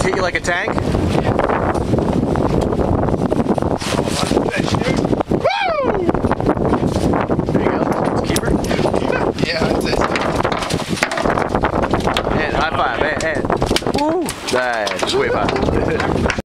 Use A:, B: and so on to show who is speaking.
A: hit you like a tank? Woo! There you go. It's a keeper.
B: Yeah, that's it.
A: And high five. And. Woo! Nice. Just wave high.